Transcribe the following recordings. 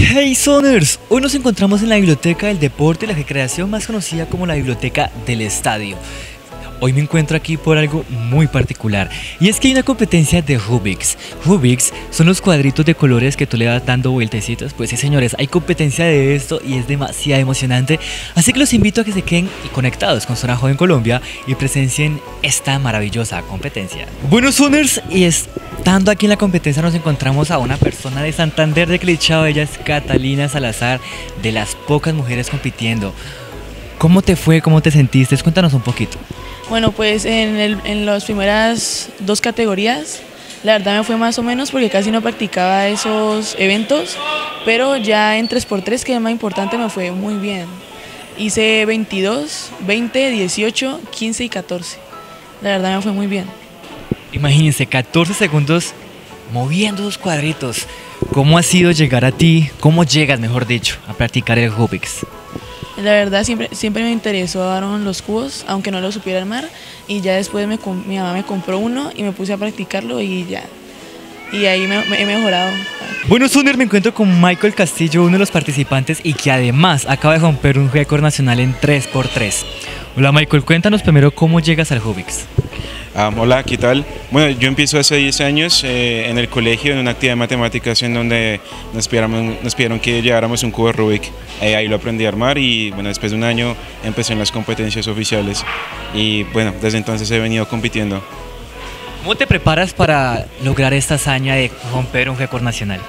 Hey Soners, hoy nos encontramos en la Biblioteca del Deporte y la Recreación, más conocida como la Biblioteca del Estadio. Hoy me encuentro aquí por algo muy particular, y es que hay una competencia de Rubik's. Rubik's son los cuadritos de colores que tú le vas dando vueltecitos. Pues sí, señores, hay competencia de esto y es demasiado emocionante, así que los invito a que se queden conectados con Zona Joven Colombia y presencien esta maravillosa competencia. Bueno, Soners, y estando aquí en la competencia nos encontramos a una persona de Santander de Clichao. Ella es Catalina Salazar, de las pocas mujeres compitiendo. ¿Cómo te fue? ¿Cómo te sentiste? Cuéntanos un poquito. Bueno, pues en las primeras dos categorías, la verdad me fue más o menos porque casi no practicaba esos eventos, pero ya en 3x3, que es más importante, me fue muy bien. Hice 22, 20, 18, 15 y 14. La verdad me fue muy bien. Imagínense, 14 segundos moviendo los cuadritos. ¿Cómo ha sido llegar a ti? ¿Cómo llegas, mejor dicho, a practicar el Rubik's? La verdad siempre me interesaron los cubos, aunque no lo supiera armar, y ya después mi mamá me compró uno y me puse a practicarlo y ya. Y ahí he mejorado. Bueno, Suner, me encuentro con Michael Castillo, uno de los participantes y que además acaba de romper un récord nacional en 3x3. Hola Michael, cuéntanos primero cómo llegas al Rubik's. Hola, ¿qué tal? Bueno, yo empiezo hace 10 años en el colegio, en una actividad de matemáticas en donde nos pidieron que lleváramos un cubo Rubik. Ahí lo aprendí a armar y bueno, después de un año empecé en las competencias oficiales y bueno, desde entonces he venido compitiendo. ¿Cómo te preparas para lograr esta hazaña de romper un récord nacional?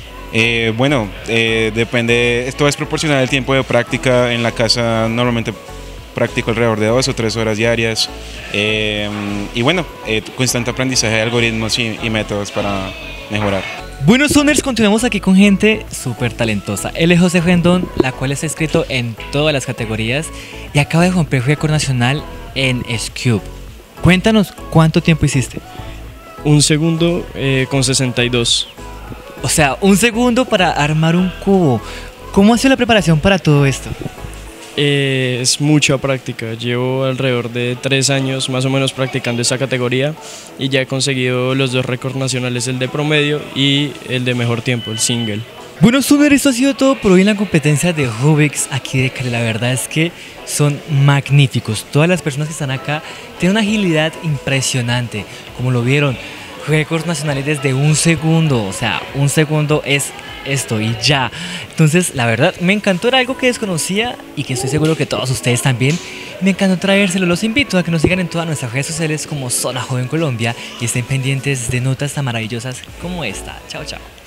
Depende, esto es proporcional al tiempo de práctica. En la casa normalmente practico alrededor de 2 o 3 horas diarias y bueno, constante aprendizaje de algoritmos y métodos para mejorar. Bueno, Soners, continuamos aquí con gente súper talentosa. Él es José Rendón, la cual está inscrito en todas las categorías y acaba de romper récord nacional en Scube. Cuéntanos, ¿cuánto tiempo hiciste? 1 segundo con 62. O sea, 1 segundo para armar un cubo. ¿Cómo ha sido la preparación para todo esto? Es mucha práctica, llevo alrededor de 3 años más o menos practicando esta categoría y ya he conseguido los 2 récords nacionales, el de promedio y el de mejor tiempo, el single. Bueno, Suner, esto ha sido todo por hoy en la competencia de Rubik's aquí de Cali. La verdad es que son magníficos. Todas las personas que están acá tienen una agilidad impresionante. Como lo vieron, récords nacionales desde 1 segundo. O sea, 1 segundo es esto y ya. Entonces, la verdad, me encantó, era algo que desconocía y que estoy seguro que todos ustedes también. Me encantó traérselo. Los invito a que nos sigan en todas nuestras redes sociales como Zona Joven Colombia y estén pendientes de notas tan maravillosas como esta. Chao, chao.